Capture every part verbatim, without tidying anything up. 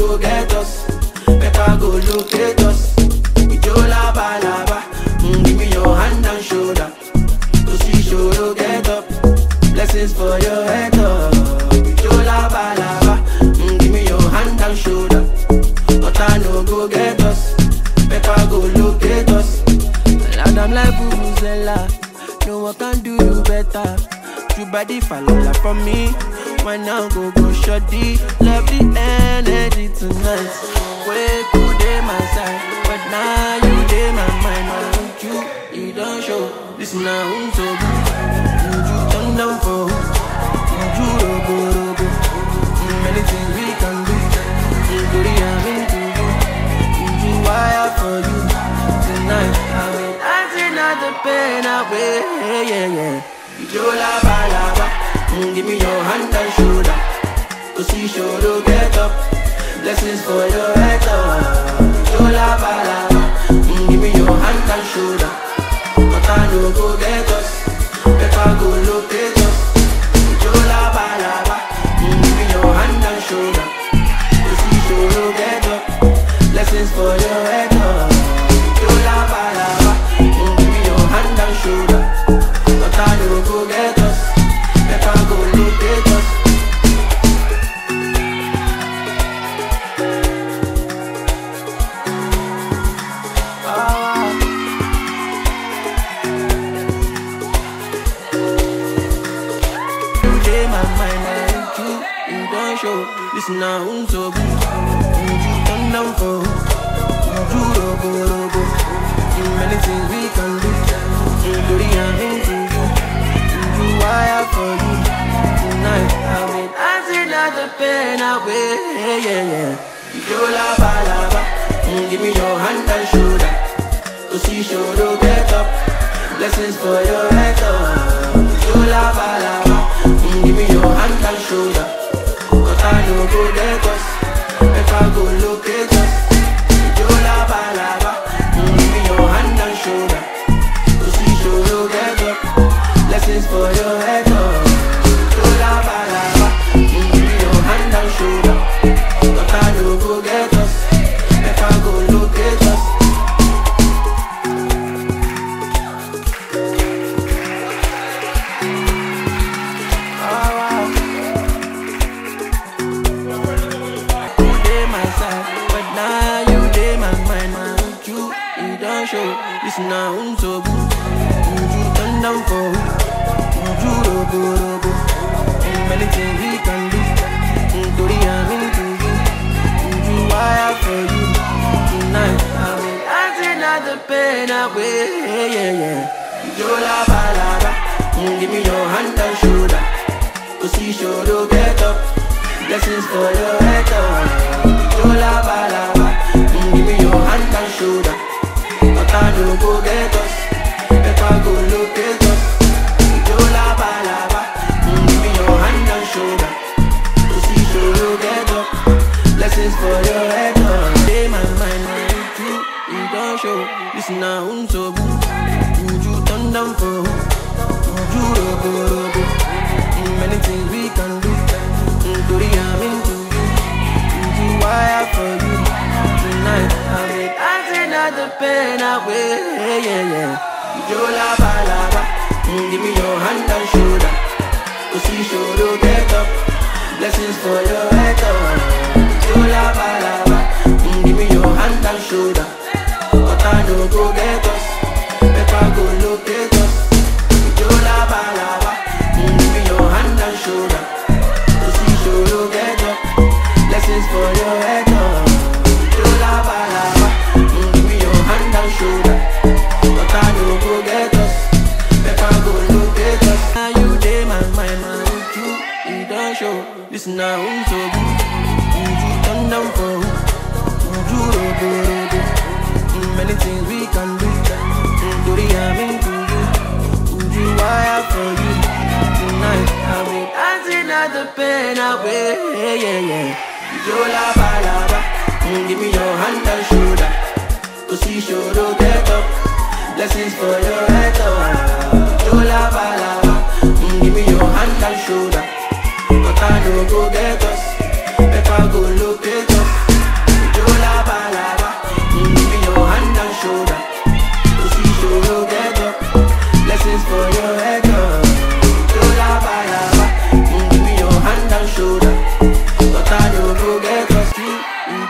go get us. Better go locate us. With your laba laba, mm, give me your hand and shoulder. To see show get up. Blessings for your head up. With your laba laba, mm, give me your hand and shoulder. But I no go get us. Better go locate us. And I'm like Vuvuzela. No one can do you better. You body fall from me. Why now go go shorty? Love the energy tonight. Way cool day my side, but now you day my mind. Why don't you? You don't show. This now I'm so good. You do turn down for. You do robo robo. Many things we can do. You do the I'm into you. You do wire for you tonight. I mean, I see not the pain away. Yeah yeah. You laba laba. Mm, give me your hand and shoulder. To see show get up. Blessings for your head up. You laba laba. Mm, give me your hand and shoulder. But I no go get us. Better go locate us. You laba laba. Mm, give me your hand and shoulder. To see show get up. Blessings for your head up. You laba laba. Mm, give me your hand and shoulder. But I no go get us. Better go locate us. Listen now, I'm so good. You turn down for. You do robo robo. Many things we can do. You do the I'm into you. You do wire for you tonight. I mean, I see not the pain away. Yeah yeah yeah. You laba laba. Mm, give me your hand and shoulder. To see show get up. Blessings for your head up. You laba laba. Mm, give me your hand and shoulder. I no go get us. If I go locate us. You laba laba. Mm, give me your hand and shoulder. To see show get up. Blessings for your head up. You laba laba. Mm, give me your hand and shoulder. But I no go get us. If I go locate us. Listen now, I'm so good. You do turn down for. You do robo robo. Many things we can do. You do the I'm into you. You do wire for you tonight. I mean, I see not the pain away. Yeah yeah yeah. You laba laba. Mm, give me your hand and shoulder. To see show get up. Blessings for your head up. You laba laba. Mm, give me your hand and shoulder. But I no go get us. Better go locate us. You laba laba. Mm, give me your hand and shoulder. To see show get up. Blessings for your head up. Day my mind, man, you, you don't show. Listen now, I'm so good. You do turn down for. You do robo robo. Mm, many things we can do. Mm, do the I'm into you. You do wire for you tonight. I mean, I see not the pain away. Yeah yeah yeah. You laba laba. Mm, give me your hand and shoulder. To see show get up. Blessings for your head up. You laba laba. Mm, give me your hand and shoulder. But I no go get us. Better go locate us. You laba laba. Mm, give me your hand and shoulder. To see show get up. Blessings for your head up. You laba laba. Mm, give me your hand and shoulder. But I no go get us. Better go locate us. Now you day my mind, man. You, you don't show. Listen now, I'm so good. You do turn down for. You do robo robo. Mm, many things we can do. Mm, do the I'm into you. You do wire for you tonight. I mean, I see not the pain away. Yeah yeah yeah. You laba laba. Mm, give me your hand and shoulder. To see show get up. Blessings for your head up. You laba laba. Mm, give me your hand and shoulder. But I no go get us. Better go locate us.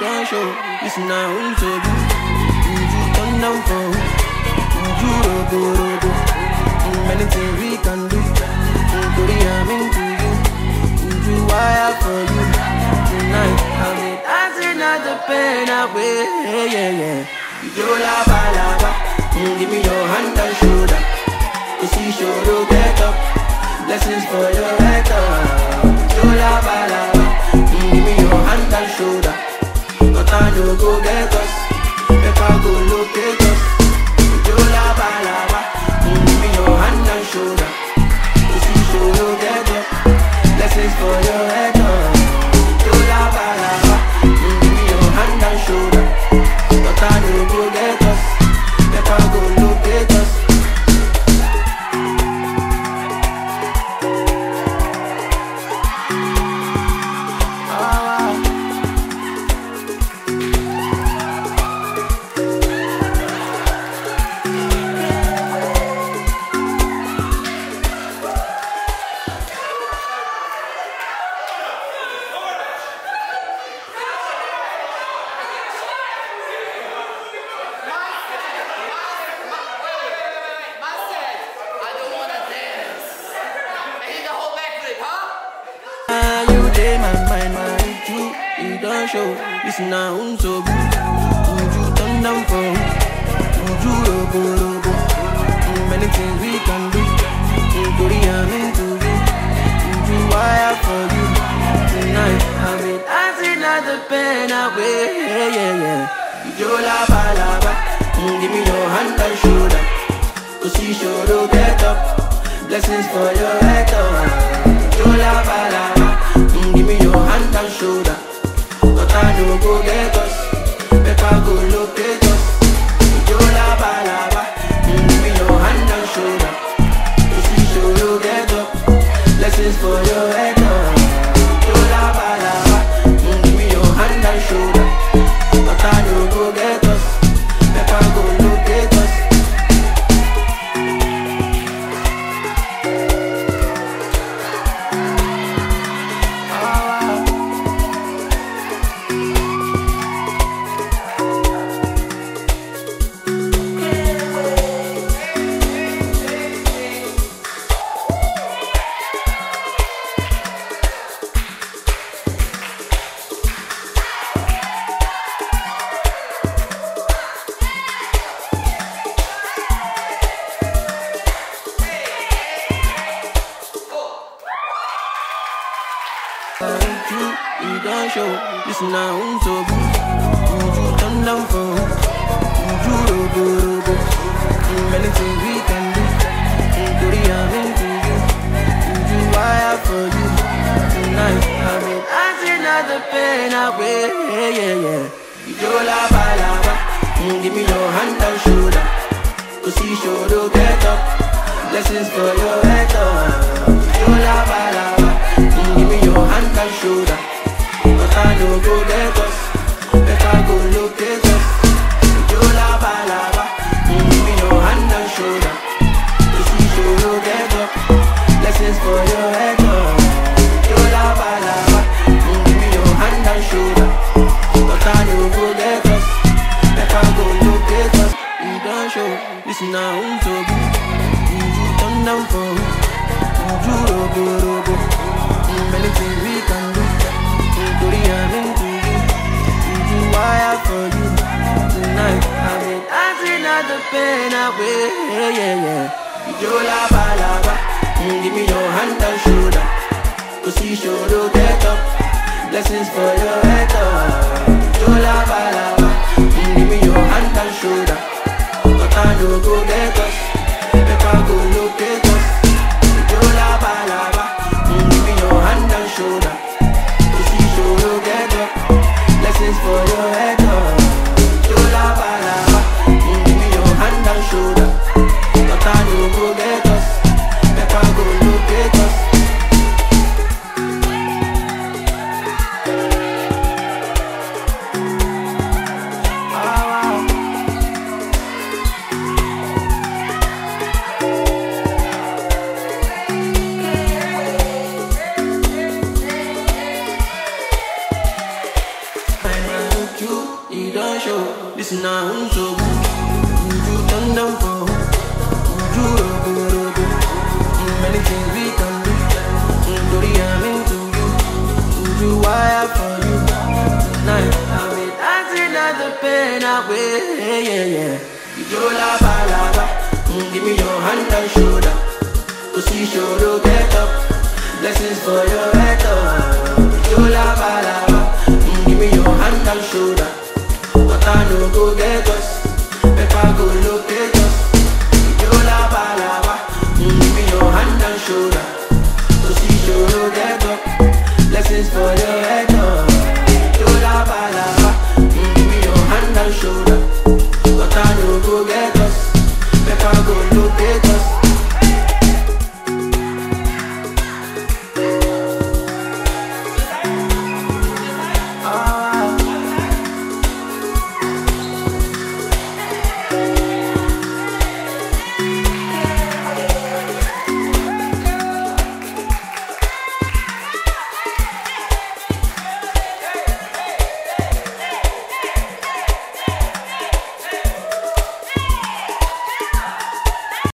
don't show. Listen now, I'm so good. You turn down for you, robo, robo. Many things we can do. Today I'm into you. You wire for you. Tonight I'm dancing at the pen away. Yeah, yeah, yeah. You laba laba. Give me your hand and shoulder. You see, show to get up. Blessings for your head up. You laba laba. Give me your hand and shoulder. No time to go get us. If I go locate us. You laba laba. Give me your hand and shoulder. You see, show to get up. Blessings for your head up. You laba laba. Give me your hand and shoulder. No time to go get us. If I go locate us. Listen now, I'm so good. You turn down for you, robo, robo. Many things we can do. Today I'm into you. You wire for you. Tonight I'll be dancing at the pen away. Yeah, yeah, yeah. You laba laba. Give me your hand and shoulder. To see show to get up. Blessings for your head up. You laba laba. Give me your hand and shoulder. No time to go get us. If I go locate us. You laba laba. Give me your hand and shoulder. You see show you get up. Blessings for your head up. You laba laba. Give me your hand and shoulder. No time to go get us. If I go locate us. Listen now, I'm so good. You turn down for you, robo, robo. Many things we can do. Today I'm into you. You wire for you. Tonight I'll be dancing at the pen away. Yeah, yeah, yeah. You laba laba. Give me your hand and shoulder. To see show to get up. Blessings for your head up. You laba laba. Give me your hand and shoulder. No time to go get us. If I go locate us. You laba laba. Give me your hand and shoulder. You see show you get up. Blessings for your head up. You laba laba. Give me your hand and shoulder. No time to go get us. If I go locate us. You don't show. Listen now, I'm so good. You turn down for you, robo, robo. Many things we can do. Today I'm into you. You wire for you. Tonight I'll be dancing at the pen away. Yeah, yeah, yeah. You laba laba. Give me your hand and shoulder. To see show to get up. Blessings for your head up. You laba laba. Give me your hand and shoulder. No time to go get us. If I go locate us. You laba laba. Give me your hand and shoulder. Blessings for your head up. You laba laba. Give me your hand and shoulder. No time to go get us. If I go locate us. you, you don't show. This now I'm so good. You do turn down for. You do rogo rogo. Many things we can do. Tori, I'm into you. You do wire for you. Tonight I'll be dancing at the pen away. Yeah, yeah, yeah. You do laba laba. Give me your hand and shoulder. To see shoulder get up. Blessings for your head up. You do laba laba. Give me your hand and shoulder. But I no go get us. If I go locate us. You do laba laba. Give me your hand and shoulder. To see shoulder get up. Blessings for your